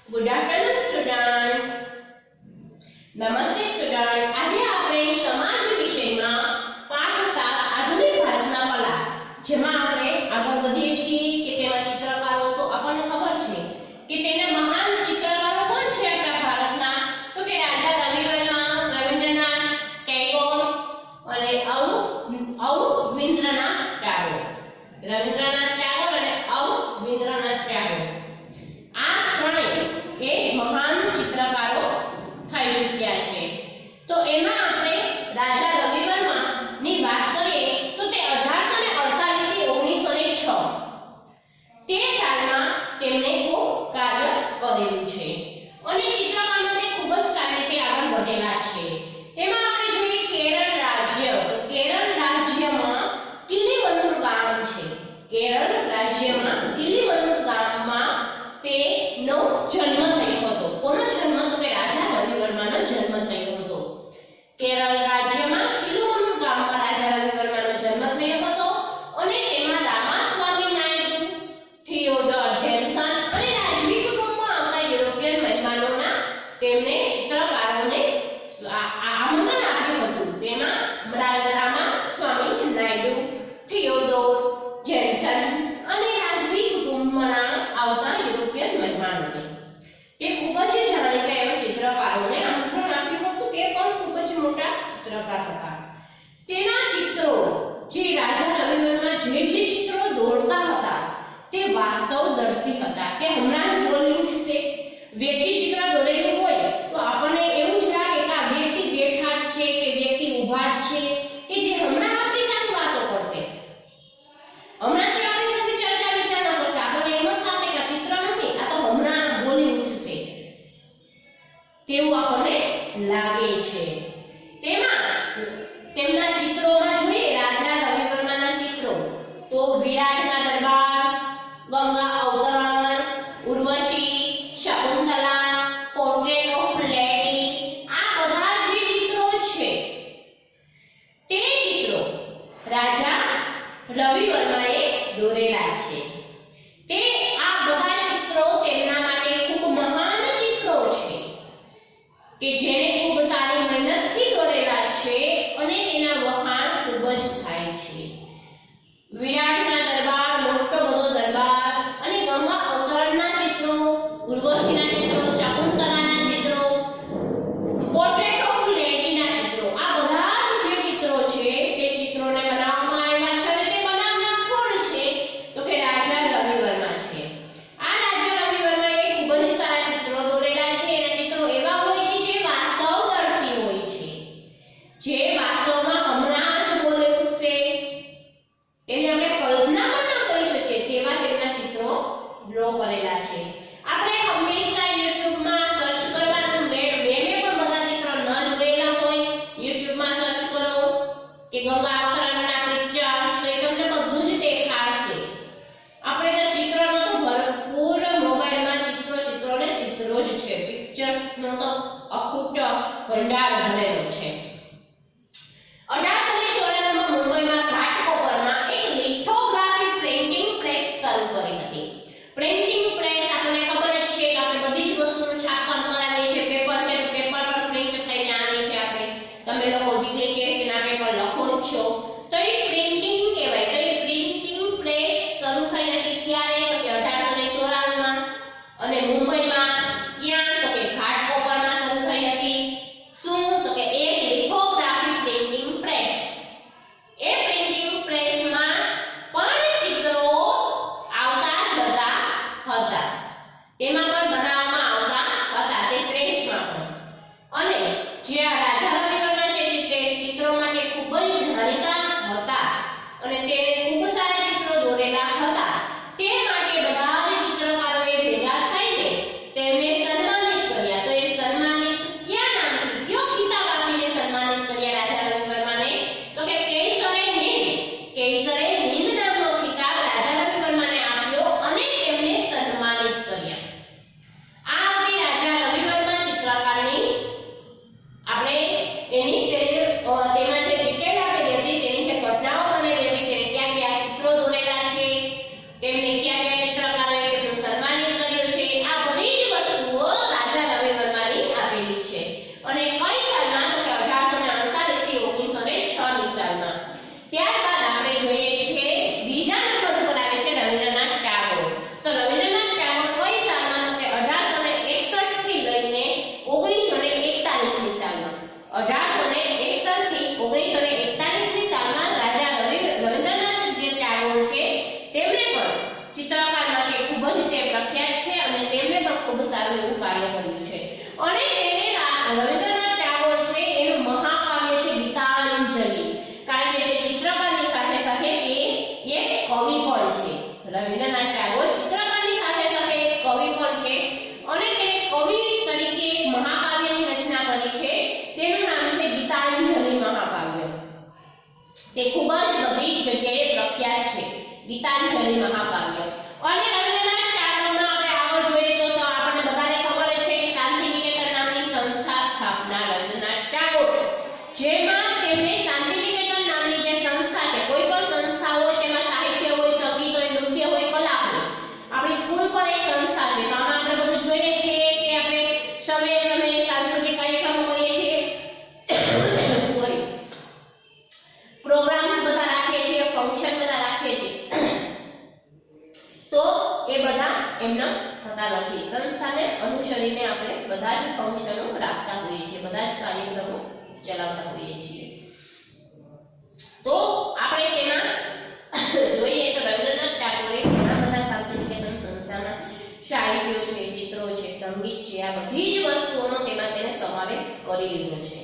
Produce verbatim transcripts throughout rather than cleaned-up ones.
Good afternoon student. નમસ્તે student. આજે આપણે સમાજ વિષયમાં પાઠ સાત આધુનિક ભારતના કલા જેમાં આપણે આગળ વધીએ છીએ કે તેમાં ચિત્રકારો તો આપણને ખબર છે કે તેના મહાન ચિત્રકારો કોણ છે આપણા ભારતના તો કે રાજા રવિવર્મા, રવિન્દ્રનાથ ટેગોર અને અરવિંદ્રનાથ ટાગોર. રવિન્દ્રનાથ ટાગોર અને અરવિંદ્રનાથ ટાગોર આ ત્રણેય એ મહાન ચિત્રકારો થઈ ચૂક્યા છે. તો એમાં આપણે રાજા રવિવર્મા ની વાત કરીએ તો તે અઢારસો અડતાલીસ થી ઓગણીસો છ તે સાલમાં તેમણે ખૂબ કાર્ય કરેલું છે અને ચિત્રકારમાં તે ખૂબ જ સારી રીતે આગળ વધેલા છે. તેમાં આપણે જોઈએ કેરળ રાજ્ય. તો કેરળ રાજ્યમાં કિલીમનુર ગામ છે. કેરળ રાજ્યમાં કિલીમનુર ગામમાં તેનો જન્મ થયો હતો. કોનો જન્મ તો કે રાજા રવિવર્માનો જન્મ થયો હતો. કેરળ રાજ્યમાં કિલીમનુર ગામમાં રાજા રવિવર્માનો જન્મ થયો હતો અને તેમાં રામાસ્વામી નાયડુ, થિયોડોર જેન્સન અને રાજવી કુટુંબમાં આવતા યુરોપિયન મહેમાનોના તેમને ચિત્રકારોને આમંત્રણ આપ્યું હતું. તેમાં રામાસ્વામી નાયડુ, થિયોડોર જેન્સન અને રાજવી કુટુંબના આવતા યુરોપિયન મહેમાનોને તે ખૂબ જ જાણીતા એવા ચિત્રકારોને આમંત્રણ આપ્યું હતું. તે પણ ખૂબ જ મોટા ચિત્રકાર હતા. તેના ચિત્રો જે રાજા રવિવર્મા જે જે ચિત્રો દોરતા હતા તે વાસ્તવદર્શી હતા. કે હમણાં જ બોલી ઉઠશે વ્યક્તિ ચિત્ર દોરેલું હોય તો આપણને એવું જ લાગે કે આ વ્યક્તિ બેઠા જ છે કે વ્યક્તિ ઊભા જ છે કે જે હમણાં આપણી સાથે વાતો કરશે, હમણાં તે આપણી સાથે ચર્ચા વિચારણા કરશે. આપણને એમ જ થશે કે આ ચિત્ર નથી, આ તો હમણાં બોલી ઉઠશે તેવું આપણને લાગે છે. તેમાં તેમના ચિત્રોમાં જોઈએ રાજા રવિવર્માના ચિત્રો તો વિરાટના દરબાર, Ganga Avataran, Urvashi, Shakuntala, portrait of lady આ બધા જે ચિત્રો છે તે ચિત્રો રાજા રવિવર્માએ દોરેલા છે. તે આ બધા ચિત્રો તેમના માટે ખૂબ મહાન ચિત્રો છે કે જેને ખૂબ સારી મહેનતથી દોરેલા છે અને તેના વખાણ ખૂબ જ થાય છે. વિરાટના દરબાર, મોટો બધો દરબાર અને ગંગા અવતરણના ચિત્રો, ઉર્વશીના ચિત્રો, શકુંતલાના ચિત્રો, પોર્ટ્રેટ ઓફ લેડીના ચિત્રો આ બધા જે ચિત્રો છે તે ચિત્રોને બનાવવામાં આવ્યા છે અને તે બનાવનાર કોણ છે તો કે રાજા રવિવર્મા છે. આ રાજા રવિવર્માએ ખૂબ જ સારા ચિત્રો દોરેલા છે. એના ચિત્રો એવા હોય છે જે વાસ્તવદર્શી હોય છે, જે વાસ્તવમાં હમણાં જ બોલે ઉઠશે, એની આપણે કલ્પના પણ ન કરી શકીએ તેવા તેમના ચિત્રો ડ્રો કરેલા છે. આપણે હંમેશા યુટ્યુબમાં સર્ચ કરવાનું, મેં મેં પણ બધા ચિત્રો ન જોયેલા હોય યુટ્યુબમાં સર્ચ કરો કે ગંગા અવતરણના પિક્ચર્સ તો એ તમને બધું જ દેખાડશે. આપણે તો ચિત્રનો તો ભરપૂર મોબાઈલમાં ચિત્રો ચિત્રો ને ચિત્રો જ છે. પિક્ચર્સનો તો અખૂટ ભંડાર ભરેલો છે. અઢારસો ચોરાણું માં મુંબઈમાં ઘાટકોપરમાં એક લિથોગ્રાફી પ્રિન્ટિંગ પ્રેસ શરૂ કરી હતી. પ્રિન્ટિંગ પ્રેસ આપણને ખબર જ છે કે આપણે બધી જ વસ્તુનું છાપકામ કરાવીએ છીએ. પેપર છે તો પેપર પર પ્રિન્ટ થઈને આવે છે. આપણે તમે લોકો વીકલી ટેસ્ટના પેપર લખો જ છો તો એ પ્રિન્ટિંગ કહેવાય. તો એ પ્રિન્ટિંગ પ્રેસ શરૂ થઈ હતી ક્યારે તો કે અઢારસો ચોરાણું માં અને મુંબઈમાં ક્યાં તો કે ઘાટકોપરમાં શરૂ થઈ હતી. શું તો કે એક લિથોગ્રાફી પ્રિન્ટિંગ પ્રેસ. એ પ્રિન્ટિંગ પ્રેસમાં પણ ચિત્રો આવતા જતા હતા, તેમાં પણ બનાવવામાં આવતા હતા તે પ્રેસમાં પણ. અને જે આ રાજા રવિવર્મા છે તે ચિત્રો માટે ખૂબ જ જાણીતા હતા અને તેને ખૂબ સારા ચિત્રો દોરેલા હતા. તે માટે બધા જ ચિત્રકારોએ ભેગા થઈને ચિત્રકાર માટે ખૂબ જ તે પ્રખ્યાત છે અને તેમણે પણ ખૂબ સારું એવું કાર્ય કર્યું છે. અને તેને રવિન્દ્રનાથ ટાગોર છે એનું મહાકાવ્ય છે ગીતાંજલિ, કારણ કે તે ચિત્રકારની સાથે સાથે તે એક કવિ પણ છે. રવિન્દ્રનાથ ટાગોર ચિત્રકારની સાથે સાથે એક કવિ પણ છે અને તે કવિ તરીકે એક મહાકાવ્યની રચના કરી છે. તેનું નામ છે ગીતાંજલિ મહાકાવ્ય. તે ખૂબ જ બધી જગ્યાએ પ્રખ્યાત છે ગીતાંજલિ મહાકાવ્ય. અને રવિન્દ્રનાથ ટાગોરના આપણે આગળ જોઈએ તો તો આપણને બધાને ખબર છે કે શાંતિ નિકેતન નામની સંસ્થા સ્થાપના રવિન્દ્રનાથ ટાગોર, જેમાં તેમણે શાંતિ નિકેતન નામની જે સંસ્થા છે, કોઈ પણ સંસ્થા હોય તેમાં સાહિત્ય હોય, સંગીત હોય, નૃત્ય હોય, કલા હોય, આપણી સ્કૂલ પણ એક સંસ્થા છે. તો આમાં આપણે બધું જોઈએ છીએ કે આપણે સમયે સમયે સાંસ્કૃતિક કાર્યક્રમો કરીએ છીએ, સોરી પ્રોગ્રામ્સ બધા રાખીએ છીએ, ફંક્શન બધા રાખીએ છીએ, તો એ બધા એમના થતા નથી. સંસ્થાને અનુસરીને આપણે બધા જ ફંક્શનો રાખતા હોઈએ છીએ, બધા જ કાર્યક્રમો ચલાવતા હોઈએ છીએ. તો આપણે તેમાં જોઈએ તો રવિન્દ્રનાથ ટાગોરે ઘણા બધા શાંતિ નિકેતન સંસ્થાના સાહિત્યો છે, ચિત્રો છે, સંગીત છે, આ બધી જ વસ્તુઓનો તેમાં તેને સમાવેશ કરી લીધો છે.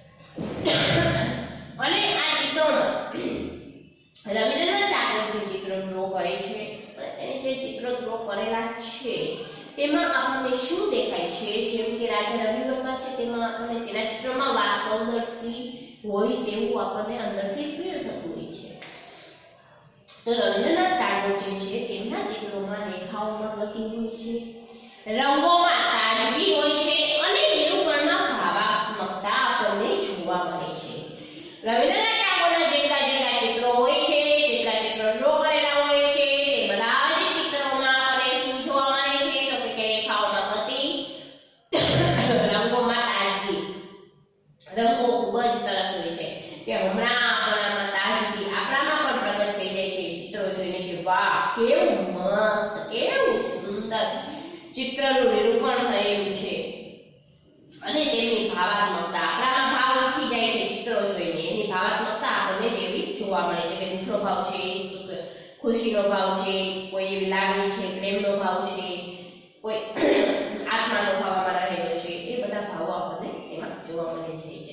અને આ ચિત્રોમાં રવિન્દ્રનાથ ટાગોર જે ચિત્રો ડ્રો કરે છે, અને જે ચિત્રો ડ્રો કરેલા છે તેમાં આપણને શું દેખાય છે, જેમ કે રાજા રવિવર્મા છે તેમાં આપણને તેના ચિત્રમાં વાસ્તવદર્શી હોય તેવું આપણને અંદરથી ફીલ થતું હોય છે. તો રવિન્દ્રનાથ ટાગોર જે છે તેમના ચિત્રોમાં રેખાઓમાં ગતિ હોય છે, રંગોમાં તાજગી હોય છે અને નિરૂપણમાં ભાવાત્મકતા આપણને જોવા મળે છે. રવિન્દ્રનાથ ટાગોરના જેટલા જેટલા ચિત્રો હોય છે, જેટલા ચિત્રો ડ્રો કરેલા હોય છે, તે બધા જ ચિત્રોમાં આપણને શું જોવા મળે છે તો કે રેખાઓમાં ગતિ, રંગોમાં તાજગી. રંગો ખૂબ જ સરસ હોય છે કે હમણાં આપણામાં તાજગી આપણામાં પણ પ્રગટ થઈ જાય છે ચિત્રો જોઈને કે વાહ કેવું મસ્ત, કેવું સુંદર ચિત્રનું નિરૂપણ થયેલું છે. અને તેમની ભાવાત્મકતા આપણામાં ભાવ ઉઠી જાય છે ચિત્રો જોઈને, એની ભાવાત્મકતા આપણને એવી જોવા મળે છે કે દુઃખનો ભાવ છે, ખુશીનો ભાવ છે, કોઈ એવી લાગણી છે, પ્રેમનો ભાવ છે, કોઈ આત્માનો ભાવ આમાં રહેલો છે, એ બધા ભાવો આપણને એમાં જોવા મળે છે.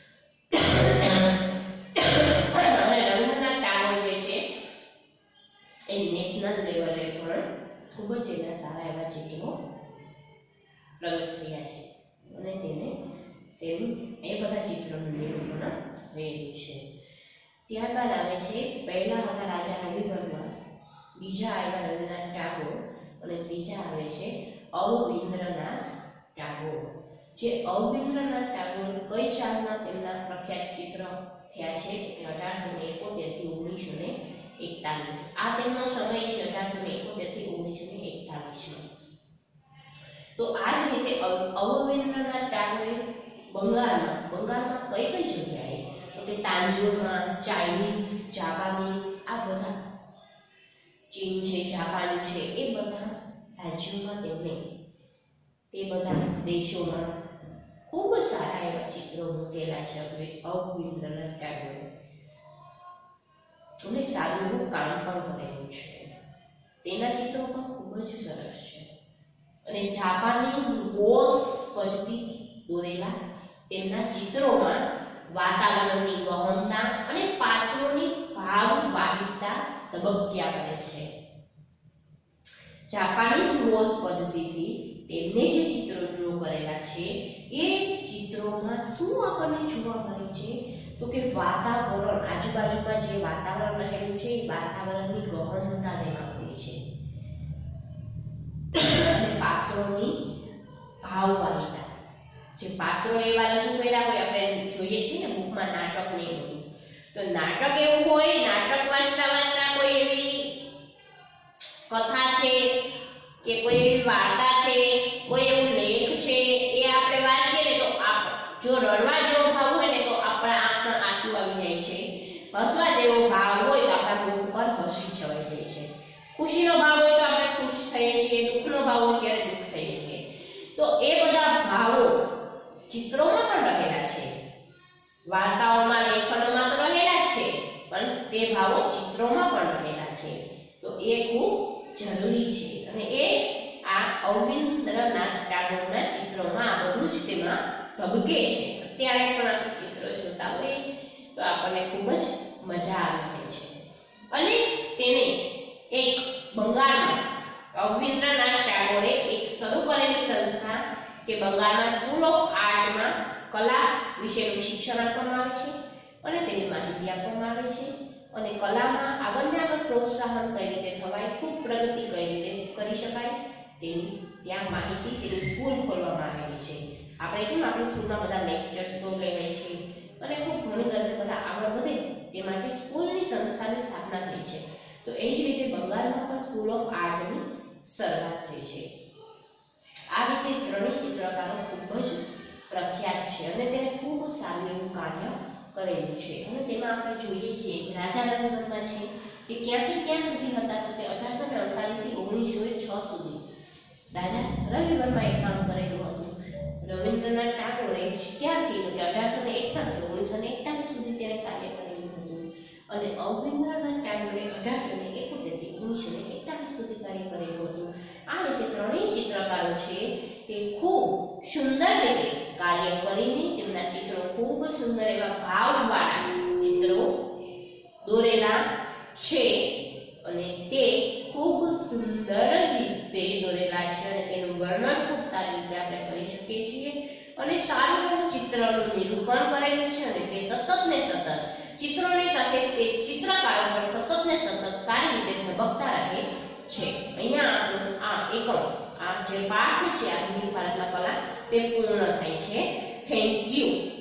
અને રવિન્દ્રનાથ ટાગોર જે છે એ નેશનલ લેવલે પણ ખૂબ જ એના સારા એવા ચિત્રો પ્રગટ થયા છે અને તેને તેનું એ બધા ચિત્રોનું નિરૂપણ થયેલું છે. ત્યારબાદ આવે છે પહેલા હતા રાજા રવિવર્મા, બીજા આવ્યા રવિન્દ્રનાથ ટાગોર અને ત્રીજા આવે છે અવનિન્દ્રનાથ ટાગોર. જે અવનિન્દ્રનાથ ટાગોર કઈ સાલમાં તેમના પ્રખ્યાત ચિત્ર થયા છે કે અઢારસો ને એકોતેર થી ઓગણીસો ને એકતાલીસ. આ તેમનો સમય છે અઢારસો ને એકોતેર થી ઓગણીસો ને એકતાલીસ માં. તો આ જ રીતે અવનિન્દ્રનાથ ટાગોરે બંગાળમાં બંગાળમાં કઈ કઈ જગ્યાએ તો કે તાંજોરમાં, ચાઇનીઝ, જાપાનીઝ, આ બધા ચીન છે, જાપાન છે, એ બધા રાજ્યોમાં તેમણે તે બધા દેશોમાં ખૂબ સારા એવા ચિત્રો મૂકેલા છે અવનિન્દ્રનાથ ટાગોરે. અને સારું એવું કામ પણ કરેલું છે. તેના ચિત્રો પણ ખૂબ જ સરસ છે. અને જાપાનીઝ વોશ પદ્ધતિથી દોરેલા તેમના ચિત્રોમાં વાતાવરણની ગહનતા અને પાત્રોની ભાવવાહિતા ધબક્યા કરે છે. જાપાનીઝ વોશ પદ્ધતિથી તેમને જે ચિત્રો ડ્રો કરેલા છે એ ચિત્રોમાં શું આપણને જોવા મળે છે તો કે વાતાવરણ, આજુબાજુમાં જે વાતાવરણ રહેલું છે એ વાતાવરણની ગહનતા તેમાં હોય છે. અને પાત્રોની ભાવવાહિતા, જે પાત્રો એવા રજૂ કર્યા હોય, આપણે જોઈએ છીએ ને બુકમાં નાટક ને એવું, તો નાટક એવું હોય, નાટક વાંચતા વાંચતા કોઈ એવી કથા છે કે કોઈ એવી વાર્તા છે, કોઈ એવું લેખ છે, એ આપણે વાંચીએ ને તો આપ જો રડવા જેવો ભાવ હોય ને તો આપણા આંખમાં આંસુ આવી જાય છે, હસવા જેવો ભાવ હોય તો આપણા મુખ પર હસી છવાઈ જાય છે, ખુશીનો ભાવ હોય તો આપણે ખુશ થઈએ છીએ, દુઃખનો ભાવ હોય ત્યારે દુઃખ થઈએ છીએ. તો એ બધા ભાવો ચિત્રોમાં પણ રહેલા છે, વાર્તાઓમાં, લેખનોમાં તો રહેલા જ છે, પણ તે ભાવો ચિત્રોમાં પણ રહેલા છે. તો એ ખૂબ જરૂરી છે અને એ આ અરવિંદ્રનાથ ટાગોરના ચિત્રોમાં આ બધું જ તેમાં ધબકે છે. અત્યારે પણ આપણે ચિત્રો જોતા હોઈએ તો આપણને ખૂબ જ મજા આવે છે. અને તેને એક બંગાળમાં અરવિંદ્રનાથ ટાગોરે એક શરૂ કરેલી સંસ્થા કે બંગાળમાં સ્કૂલ ઓફ આર્ટમાં કલા વિશેનું શિક્ષણ આપવામાં આવે છે અને તેની માહિતી આપવામાં આવે છે અને કલામાં આગળને આગળ પ્રોત્સાહન કઈ રીતે થવાય, ખૂબ પ્રગતિ કઈ રીતે કરી શકાય તેની ત્યાં માહિતી તેની સ્કૂલ ખોલવામાં આવેલી છે. આપણે કેમ આપણી સ્કૂલમાં બધા લેક્ચર્સ તો લેવાય છે અને ખૂબ ઘણી રીતે બધા આગળ વધે તે માટે સ્કૂલની સંસ્થાની સ્થાપના થઈ છે. તો એ જ રીતે બંગાળમાં પણ સ્કૂલ ઓફ આર્ટની શરૂઆત થઈ છે. આ રીતે ત્રણેય ચિત્રકારો ખૂબ જ પ્રખ્યાત છે અને તેને ખૂબ સારું એવું કાર્ય કરેલું છે. અને તેમાં આપણે જોઈએ છીએ રાજા રવિવર્મા છે તે ક્યાંથી ક્યાં સુધી હતા તો તે અઢારસો ને અડતાલીસ થી ઓગણીસો છ સુધી રાજા રવિવર્માએ કામ કરેલું હતું. રવિન્દ્રનાથ ટાગોરે ક્યારથી તો કે અઢારસો ને એકસઠ થી ઓગણીસો ને એકતાલીસ સુધી તેણે કાર્ય કરેલું હતું અને અરવિંદ્રનાથ ટાગોરે અઢારસો ને એકોતેર થી ઓગણીસો ને એકતાલીસ સુધી કાર્ય કરેલું હતું. આ રીતે ત્રણેય ચિત્રકારો છે તે ખૂબ સુંદર રીતે કાર્ય કરીને તેમના ચિત્રો ખૂબ સુંદર એવા ભાવવાળા ચિત્રો દોરેલા છે અને તે ખૂબ સુંદર રીતે દોરેલા છે અને તેનું વર્ણન ખૂબ સારી રીતે આપણે કરી શકીએ છીએ અને સારું એવું ચિત્રનું નિરૂપણ કરેલું છે અને તે સતત ને સતત ચિત્રોની સાથે તે ચિત્રકારો પણ સતત ને સતત સારી રીતે ધબકતા રહે છે. અહીંયા આપણું આ એકમ આ જે પાઠ છે આધુનિક ભારતમાં કલા તે પૂર્ણ થાય છે. Thank you.